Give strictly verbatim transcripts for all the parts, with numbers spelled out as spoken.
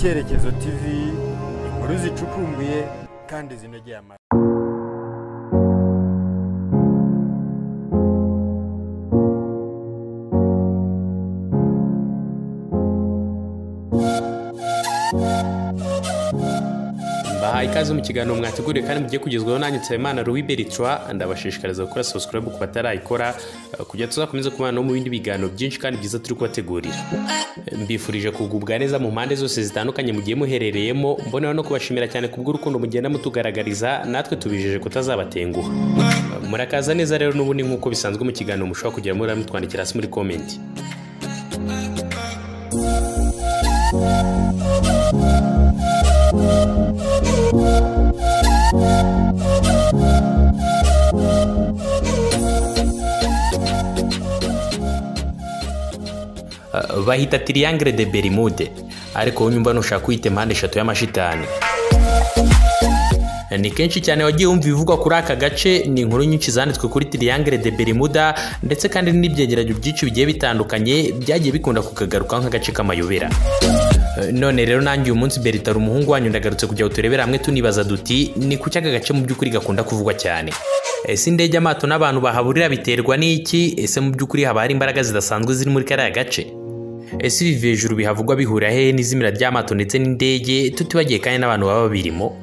Icyerekezo T V, inkuru zicukumbuye kandi zinogeye amatwi. Bahaye ikaze mu kiganiro mwateguriye kandi mugiye kugezwaho nanjye Nsabimana Louis Bertrand. Ndabashishikariza gukora subscribe ku batarayikora kugira tuzakomeze kubana no mu bindi biganiro byinshi kandi byiza turi kubategurira. Mbifurije kugubwa neza mu mpande zose zitandukanye mugiye muherereyemo, mboneho no kubashimira cyane kubw'urukundo mugenda mutugaragariza, natwe tubijeje kutazabatenguha. Murakaza neza rero n'ubundi nk'uko bisanzwe mu kiganiro mushobora kugira muri mutwandikira hasi muri comment. Bahita Triangle de Bermude, ariko unyumva nushaka kwita impande eshatu y'amashitani. Ni kenshi cyane wagiye wumva bivugwa kuri aka gace, ni inkuru nyinshi zanditswe kuri Triangle de Bermuda, ndetse kandi n'ibyegeranyo byinshi bigiye bitandukanye byagiye bikunda kukagaruka nk'agace k'amayobera. None rero nanjye uyu munsi Bertrand umuhungu wanyu ndagarutse kujya uturebera hamwe tunibaza duti ni kuki aka gace mu by'ukuri gakunda kuvugwa cyane. Ese indege amato n'abantu bahaburira biterwa n'iki? Ese mu by'ukuri haba hari imbaraga zidasanzwe ziri muri kariya gace? Ese ibi hejuru bihavugwa bihura he n'izimira ry'amato ndetse n'indege, tutibagiye kandi n'abantu baba birimo?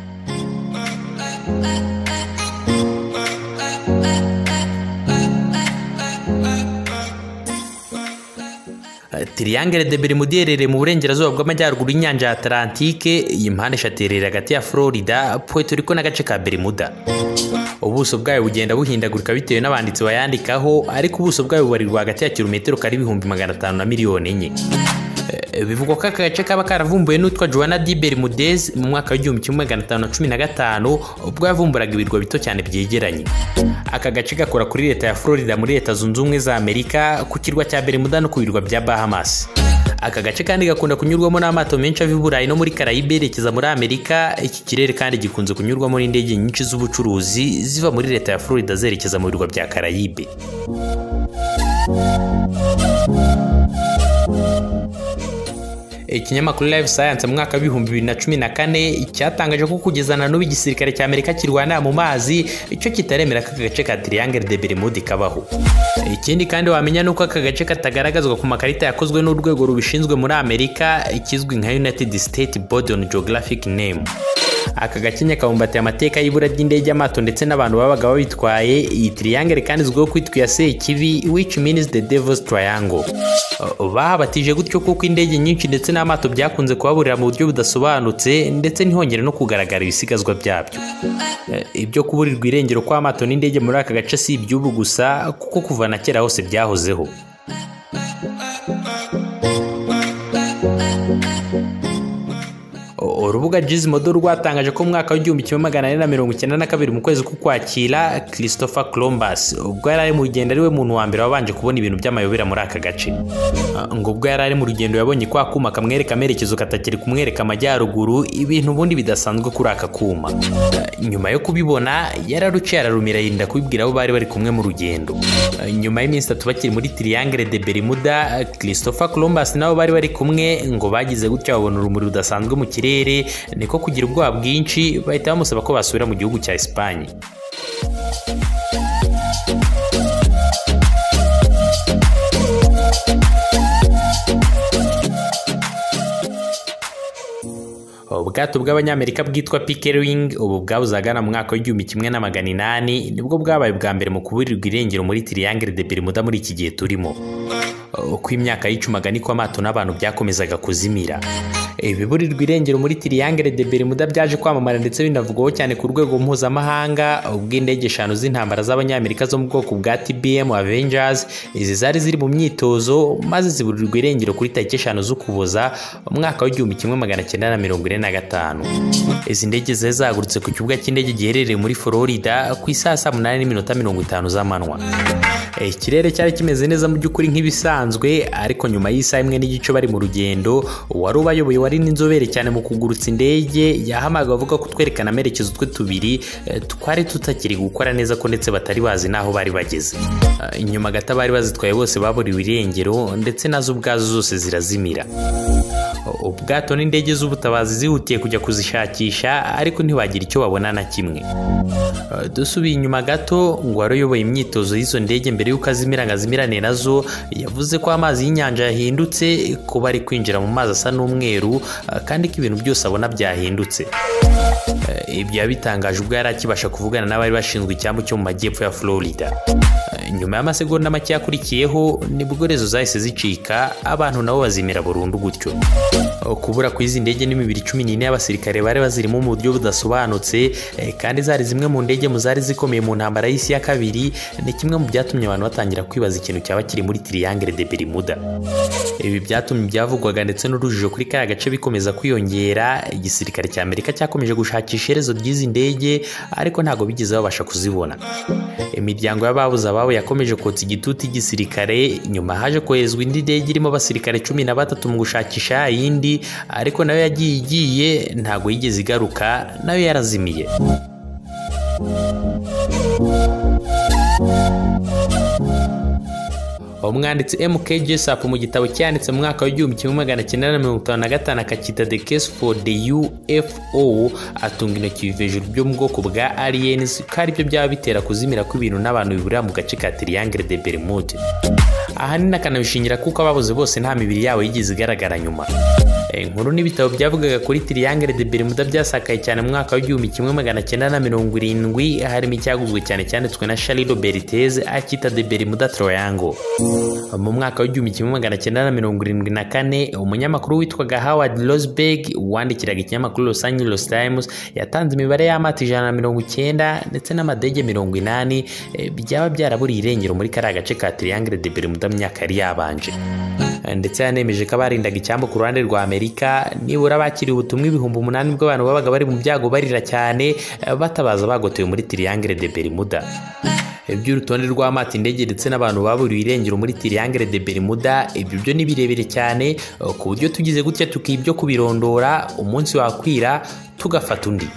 Triangle de Bermude iherereye mu burengerazuba bw'amajyaruguru y'inyanja ya Atlantique. Iyi mpande eshatu iherereye hagati ya Florida, Puerto Rico n'agace ka Bermuda. Ubuso bwayo bugenda buhindagurika bitewe n'abanditsi bayandikaho, ariko ubuso bwayo bubarirwa hagati ya kilometero kari ibihumbi magana atanu na miliyoni enye. Bivugwa ko aka gace kaba karavumbuwe n'utwa Juana de Bermudez mu mwaka w'igihumbi kimwe magana atanu na cumi na gatanu, ubwo yavumburaga ibirwa bito cyane byegeranye. Aka gace gakora kuri leta ya Florida muri leta zunze ubumwe za Amerika, ku kirwa cya Bermuda no ku birwa bya Bahamas. Aka gace kandi gakunda kunyurwamo n'amato menshi ava i Burayi no muri Karayibe yerekeza muri Amerika. Iki kirere kandi gikunze kunyurwamo n'indege nyinshi z'ubucuruzi ziva muri leta ya Florida zerekeza mu birwa bya Karayibe. Ikinyamakuru Live Science mu mwaka w'ibihumbi bibiri na cumi na kane cyatangaje ko kugezana n'ubu igisirikare cya Amerika kirwana mu mazi, icyo kitaremera ko aka gace ka Triangle de Bermude kabaho. Ikindi kandi wamenya nuko aka gace katagaragazwa ku makarita yakozwe n'urwego rubishinzwe muri Amerika, ikizwi nka United States Body on Geographic Name. Aka gace nyakabumbatiye amateka y'ibura ry'indege, amato ndetse n'abantu babaga babitwaye. Iyi triangle kandi izwiho kwitwa iya Sekibi, which means the Devil's Triangle. Bahabatije gutyo kuko indege nyinshi ndetse n'amato byakunze kuhaburira mu buryo budasobanutse, ndetse ntihongere no kugaragara ibisigazwa byabyo. Ibyo kuburirwa irengero kw'amato n'indege muri aka gace si iby'ubu gusa, kuko kuva na kera hose byahozeho. Urubuga Gizmodo rwatangaje ko mu mwaka w'igihumbi kimwe magana ane na mirongo icyenda na kabiri mu kwezi k'Ukwakira, Christopher Columbus ubwo yari ari mu rugendo ari we muntu wa mbere wabanje kubona ibintu by'amayobera muri aka gace. Ngo ubwo yari ari mu rugendo yabonye kwa kuma kamwereka amerekezo katakiri kumwereka amajyaruguru, ibintu ubundi bidasanzwe kuri aka kuma. Nyuma yo kubibona yararuciye ararumira yirinda kubibwira abo bari bari kumwe mu rugendo. Nyuma y'iminsi itatu bakiri muri Triangle de Bermuda, Christopher Columbus nabo bari bari kumwe, ngo bagize gutya babona urumuri rudasanzwe mu kirere, niko kugira ubwoba bwinshi bahita bamusaba ko basubira mu gihugu cya Espagne. Ubwato bw'abanyamerika bwitwa Pickering, ubu bwabuzagana mu mwaka w'igihumbi kimwe na magana inani, nibwo bwabaye bwa mbere mu kuburirwa irengero muri Triangle de Bermuda muri iki gihe turimo. Uko imyaka yicumaga niko amato n'abantu byakomezaga kuzimira. Ibiburirwa irengero muri Triangle de Bermuda byaje kwamamara ndetse binavugwaho cyane ku rwego mpuzamahanga, ubwo indege eshanu z'intambara z'abanyamerika zo mu bwoko bwa T B M Avengers izi zari ziri mu myitozo, maze ziburirwa irengero kuri tariki eshanu z'Ukuboza mu mwaka w'igihumbi kimwe magana cyenda na mirongo ine na gatanu. Izi ndege zari zahagurutse ku kibuga cy'indege giherereye muri Florida ku isaha saa munani n'iminota mirongo itanu z'amanywa. Ikirere cyari kimeze neza mu by'ukuri nk'ibisanzwe, ariko nyuma y'isaha imwe n'igice bari mu rugendo, wari ubayoboye wari n'inzobere cyane mu kugurutsa indege yahamaga avuga ko twerekana amerekezo twe tubiri twari tutakiri gukora neza ko ndetse batari bazi naho bari bageze. Inyuma gato bari bazitwaye bose baburiwe irengero ndetse nazo ubwazo zose zirazimira. ubwato n'indege z'ubutabazi zihutiye kujya kuzishakisha ariko ntibagira icyo babona na kimwe. Dusubiye inyuma gato ngo wari uyoboye imyitozo y'izo ndege mbere y'uko azimira ngo azimirane nazo yavuze ko amazi y'inyanja yahindutse, ko bari kwinjira mu mazi asa n'umweru kandi ko ibintu byose abona byahindutse. Ibyo yabitangaje ubwo yari akibasha kuvugana n'abari bashinzwe icyambu cyo mu majyepfo ya Florida. Nyuma y'amasegonda make yakurikiyeho nibwo rezo zahise zicika, abantu nabo bazimira burundu gutyo. Kubura kw'izi ndege n'imibiri cumi n'ine y'abasirikare bari bazirimo mu buryo budasobanutse kandi zari zimwe mu ndege mu zari zikomeye mu ntambara y'isi ya kabiri, ni kimwe mu byatumye abantu batangira kwibaza ikintu cyaba kiri muri Triangle de Bermuda. Ibi byatumye ibyavugwaga ndetse n'urujijo kuri kaya gace bikomeza kwiyongera. Igisirikare cya Amerika cyakomeje gushakisha iherezo ry'izi ndege ariko ntago bigeze babasha kuzibona. Imiryango y'ababuze ababo yakomeje kotsa igitutu igisirikare, nyuma haje koherezwa indi ndege irimo abasirikare cumi na batatu mu gushakisha iyindi, ariko nayo yagiye igiye ntago yigeze igaruka, nayo yarazimiye. Umwanditsi M K Jessup mu gitabo cyanditse mu mwaka w'igihumbi kimwe magana cyenda na mirongo itanu na gatanu akakita The Case for the U F O atunga intoki hejuru byo mu bwoko bwa aliens ko ari byo byaba bitera kuzimira kw'ibintu n'abantu biburira mu gace ka Triangle de Bermude. Ahanini akanabishingira kuko ababuze bose nta mibiri yabo yigeze igaragara nyuma. Inkuru n'ibitabo byavugaga kuri Triangle de Bermuda byasakaye cyane mu mwaka w'igihumbi kimwe magana cyenda na mirongo irindwi, harimo icyaguzwe cyane cyanditswe na Charles Berthez akita The Bermuda Triangle. Mu mwaka w'igihumbi kimwe magana cyenda na mirongo irindwi na kane umunyamakuru witwaga Howard Rosberg wandikiraga ikinyamakuru Los Angeles Times yatanze imibare y'amato ijana na mirongo icyenda ndetse n'amadege mirongo inani byaba byaraburiye irengero muri kariya gace ka Triangle de Bermuda mu myaka yari yabanje. Ndetse yanemeje ko abarindaga icyambu ku ruhande rwa Amerika nibura bakiriye ubutumwa ibihumbi umunani bw'abantu babaga bari mu byago barira cyane batabaza bagotewe muri Triangle de Bermuda. Iby'urutonde rw'amato, indege ndetse n'abantu baburiwe irengero muri Triangle de Bermuda, ibyo byo ni birebire cyane ku buryo tugize gutya tukibyo kubirondora umunsi wakwira tugafata undi.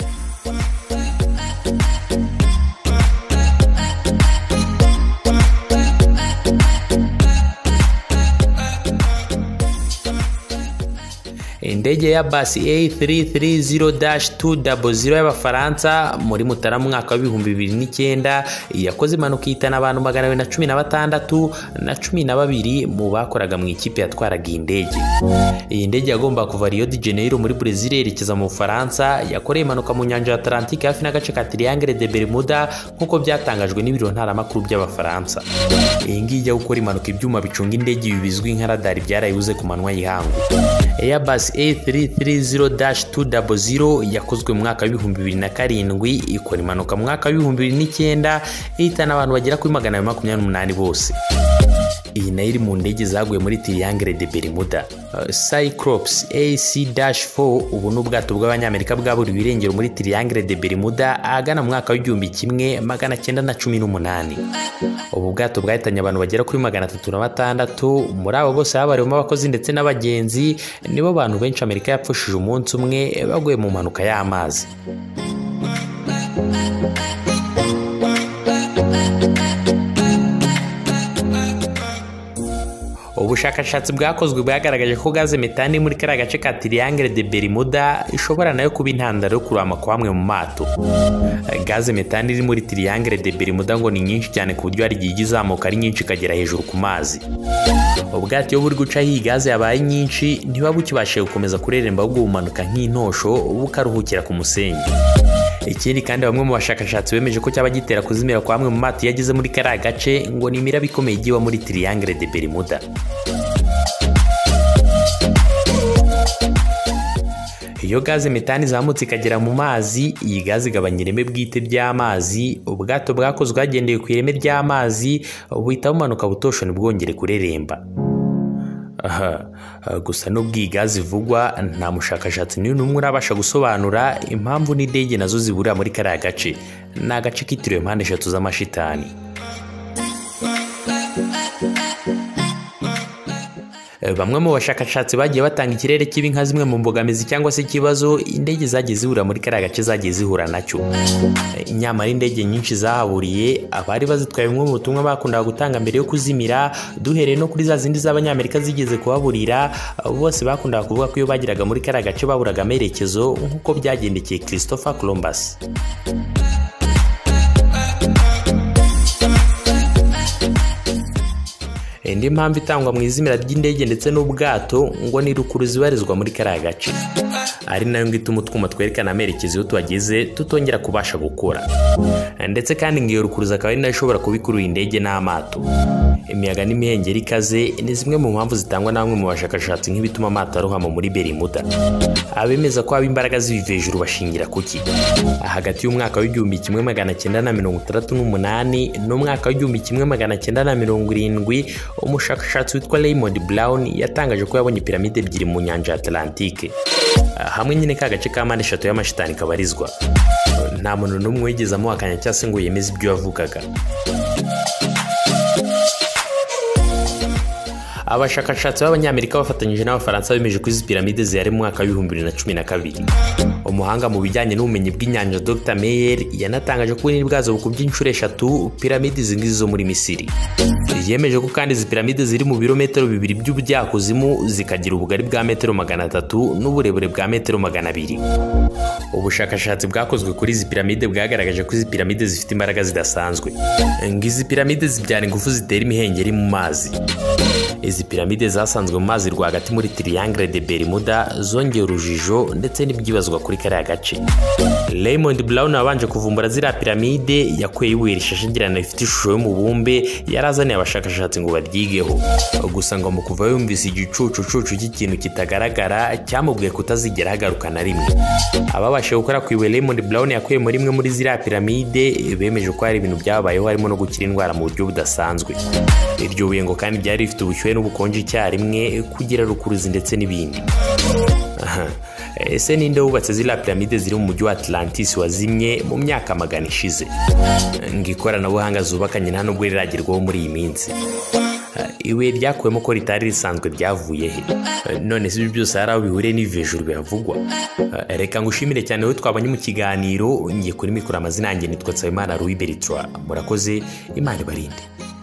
Indege ya Airbus A three thirty two hundred y'Abafaransa muri Mutarama mwaka w'ibihumbi bibiri n'icyenda yakoze impanuka ihitana abantu magana abiri na cumi na batandatu na cumi na babiri mu bakoraga mu ikipe yatwaraga iyi ndege. Iyi ndege yagomba kuva Rio de Janeiro muri Brazil yerekeza mu Bufaransa, yakoreye impanuka mu nyanja ya Atlantique hafi n'agace ka Triangle de Bermuda nk'uko byatangajwe n'ibiro ntaramakuru by'Abafaransa. Iyi ngiyi ijya gukora impanuka ibyuma bicunga indege ibi bizwi nka radar byarayibuze ku manywa y'ihangu. Airbus A three thirty two hundred yakozwe mu mwaka w'ibihumbi bibiri na karindwi, ikora impanuka mu mwaka w'ibihumbi bibiri n'icyenda ihitana abantu bagera kuri magana abiri makumyabiri n'umunani bose. Iyi nayo iri mu ndege zaguye muri Triangle de Bermuda. Uh, Cyclops A C four ubu ni ubwato bw'abanyamerika bwaburiwe irengero muri Triangle de Bermuda ahagana mu mwaka w'igihumbi kimwe magana cyenda na cumi n'umunani. Ubu bwato bwahitanye abantu bagera kuri magana atatu na batandatu, muri abo bose habarimo abakozi ndetse n'abagenzi. Nibo bantu benshi Amerika yapfushije umunsi umwe baguye mu mpanuka y'amazi. Ubushakashatsi bwakozwe bwagaragaje ko gaze metane muri kariya gace ka Triangle de Bermuda ishobora nayo kuba intandaro yo kurama kwa hamwe mu mato. Gaze metane iri muri Triangle de Bermuda ngo ni nyinshi cyane ku buryo hari igihe izamuka ari nyinshi ikagera hejuru ku mazi. Ubwato iyo buri guca iyi gaze yabaye nyinshi ntiba bukibashije gukomeza kureremba ahubwo bumanuka nk'intosho bukaruhukira ku musenyi. Ikindi kandi bamwe mu bashakashatsi bemeje ko cyaba gitera kuzimira kwa hamwe mu mato yageze muri kariya gace ngo ni imiraba ikomeye igiwa muri Triangle de Bermuda. Iyo gaze metani zamutse ikagera mu mazi, iyi gaze igabanya ireme bwite ry'amazi. Ubwato bwakozwe hagendewe ku ireme ry'amazi buhita bumanuka butosho ntibwongere kureremba. Aha, gusa n'ubwo iyi gaze ivugwa nta mushakashatsi n'umwe urabasha gusobanura impamvu n'indege nazo ziburira muri kariya gace. Ni agace kitiriwe mpande eshatu z'amashitani. bamwe mu bashakashatsi bagiye batanga ikirere kibi nka zimwe mu mbogamizi cyangwa se ikibazo indege zagiye zihura muri kariya gace zagiye zihura nacyo. Nyamara indege nyinshi zahaburiye abari bazitwaye bimwe mu butumwa bakundaga gutanga mbere yo kuzimira, duhereye no kuri za zindi z'abanyamerika zigeze kuhaburira, bose bakundaga kuvuga ko iyo bagiraga muri kariya gace baburaga amerekezo nk'uko byagendekeye Christopher Columbus. Indi mpamvu itangwa mu izimira ry'indege ndetse n'ubwato ngo ni rukuru zibarizwa muri kariya gace, ari nayo ngo ituma utwuma twerekana amerekezo iyo tuhageze tutongera kubasha gukora, ndetse kandi ngo iyo rukuruzi akaba ari nayo ishobora kubikurura indege n'amato. Imiyaga n'imihengeri ikaze ni zimwe mu mpamvu zitangwa na bamwe mu bashakashatsi nk'ibituma amato arohama muri Bermuda. Abemeza ko haba imbaraga ziva hejuru bashingira kuki? Hagati y'umwaka w'igihumbi kimwe magana cyenda na mirongo itandatu n'umunani n'umwaka w'igihumbi kimwe magana cyenda na mirongo irindwi, umushakashatsi witwa Raymond Brown yatangaje ko yabonye piramide ebyiri mu nyanja Atlantique, hamwe nyine ka gace ka mpande eshatu y'amashitani kabarizwa. Nta muntu n'umwe wigeze amuhakanya cyangwa se ngo yemeze ibyo yavugaga. Abashakashatsi b'abanyamerika bafatanyije n'abafaransa bemeje ko izi piramide zihari mu mwaka w'ibihumbi bibiri na cumi na kabiri. Umuhanga mu bijyanye n'ubumenyi bw'inyanja Doctor Meyer yanatangaje ko ubunini bwazo bukubye inshuro eshatu piramide izi ngizi zo muri Misiri. Yemeje ko kandi izi piramide ziri mu birometero bibiri by'ubujyakuzimu zikagira ubugari bwa metero magana atatu n'uburebure bwa metero magana abiri. Ubushakashatsi bwakozwe kuri izi piramide bwagaragaje ko izi piramide zifite imbaraga zidasanzwe. Izi piramide zibyara ingufu zitera imihengeri mu mazi. Izi piramide zasanzwe mu mazi rwagati muri Triangle de Bermuda zongeye urujijo ndetse n'ibyibazwa kuri kariya gace. Raymond Brown abanje kuvumbura ziriya piramide yakuye ibuye rishashagirana rifite ishusho y'umubumbe yarazaniye abashakashatsi ngo baryigeho. Gusa ngo mu kuva yumvise igicucucucu cy'ikintu kitagaragara cyamubwiye kutazigera hagaruka na rimwe. Ababashije gukora ku ibuye Raymond Brown yakuye muri imwe muri ziriya piramide bemeje ko hari ibintu byabayeho harimo no gukira indwara mu buryo budasanzwe. Iryo buye ngo kandi byari rifite ubushyuhe n'ubukonje icyarimwe, kugira rukuruzi ndetse n'ibindi. Ese ninde wubatse ziriya piramide ziri mu mujyi wa Atlantis wazimye mu myaka magana ishize? Ngo ikoranabuhanga zubakanye nta nubwo riragerwaho muri iyi minsi. Ibuye ryakuwemo ko ritari risanzwe ryavuye he? None si ibyo byose hari aho bihuriye n'ibivejuru bihavugwa? Reka ngushimire cyane wowe twabanye mu kiganiro, ngiye kuri mikoro amazina yanjye nitwa Nsabimana Louis Bertrand. Murakoze, Imana ibarinde.